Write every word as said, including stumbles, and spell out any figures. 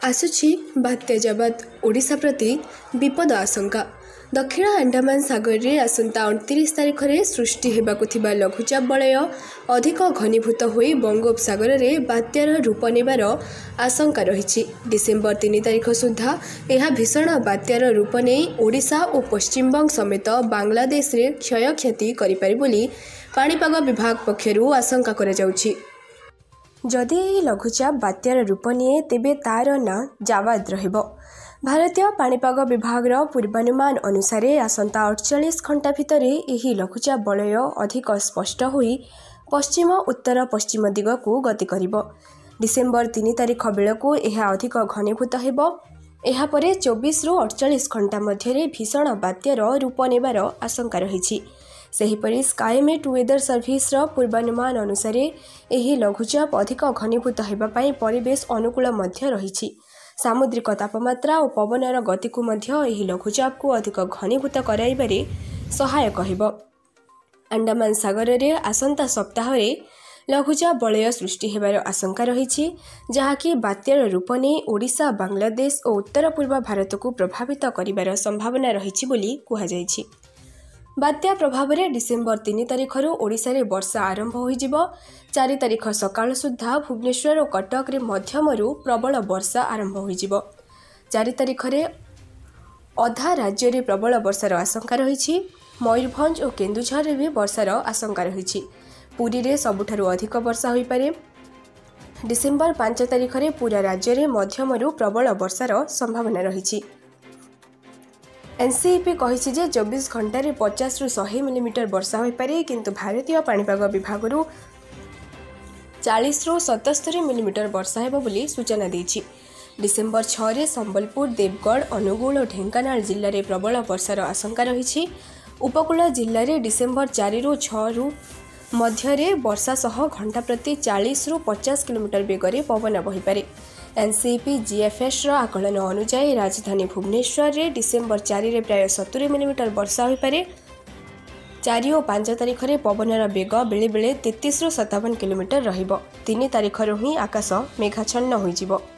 आसुछि बात्या जबात ओडिशा प्रति विपद आशंका। दक्षिण अंडमान सागर रे आसंता अड़तीस तारीख में सृष्टि हेबाकु थिबा लघुचाप बलय अधिक घनीभूत होई बंगोपसागर रे बात्यार रूप नेबार आशंका रही। डिसेम्बर तीन तारीख सुधा यह भीषण बात्यार रूप नहीं ओडिशा और पश्चिमबंग समेत बांग्लादेश रे क्षय क्षति करिपारि बोली पाणीपाग विभाग पक्षरु आशंका करा जाउछि। जदि यह लघुचाप बात्यार रूप निए तेबे तार ना जावाद रहिबो। भारतीय पाणीपाग विभाग पूर्वानुमान अनुसार आसंता अड़तालीस घंटा भितर यह लघुचाप बलय अधिक स्पष्ट होई पश्चिम उत्तर पश्चिम दिग को गति करिबो। डिसेम्बर तीन तारीख बेलू यह अधिक घनीभूत हेबो। एहा परे चौबीस रु अड़तालीस घंटा मध्य भीषण बात्यार रूप नेबार आशंका रही। सेहीपरि स्काईमेट वेदर सर्विस पूर्वानुमान अनुसार यह लघुचाप अधिक घनीभूत होगा परिवेश अनुकूल मध्य रही। सामुद्रिक तापमात्रा और पवनर गति को मध्य यह लघुचाप को अधिक घनीभूत कराइबारे सहायक हेबो। अंडमान सागर रे आसंता सप्ताह रे लघुचाप बलय सृष्टि हेबार आशंका रही, जहाँकि बात्यार रूप नहीं ओडिशा बांग्लादेश और उत्तर पूर्व भारत को प्रभावित करिबार संभावना रही बोली कुहाଯାଇଛି। बात्या प्रभाव में डिसेम्बर तीन तारीख ओडिशा रे वर्षा आरंभ हो चार तारीख सकाळ सुधा भुवनेश्वर और कटक रे मध्यमरू प्रबल वर्षा आरंभ हो चार तारीख रे अधा राज्य रे प्रबल वर्षार आशंका रही। मयूरभंज और केन्दुझर रे भी वर्षार आशंका रही। पुरी रे सबुठारु अधिक वर्षा हो पारे। डिसेम्बर पांच तारीख रे पूरा राज्य रे मध्यमरू प्रबल वर्षार संभावना रही। एनसीईपी कही जे चौबीस घंटे पचास रु सौ मिलीमीटर वर्षा हो पारे, किंतु भारतीय पाणीपाग विभाग चालीस रु सतस्तरी मिलीमीटर वर्षा हेबो बोली सूचना देछि। डिसेम्बर छह रे संबलपुर, देवगढ़, अनुगुल और ढेंकानाल जिल्ला रे प्रबल वर्षार आशंका रही। उपकूल जिल्ला रे डिसेम्बर चार रु छह रु मध्य वर्षा सह घंटा प्रति चालीस रु पचास किलोमीटर बेगर पवन बहिपारे। एनसीईपी जीएफएस आकलन अनुसार राजधानी भुवनेश्वर रे डिसेम्बर चार रे प्राय सत्तरी मिलीमीटर वर्षा हो पारे। चार और पांच तारीख में पवनर बेग बेले बेले तैंतीस रु सत्तावन किलोमीटर रहिबो। तीन तारीख ही आकाश मेघाच्छन्न होइजिबो।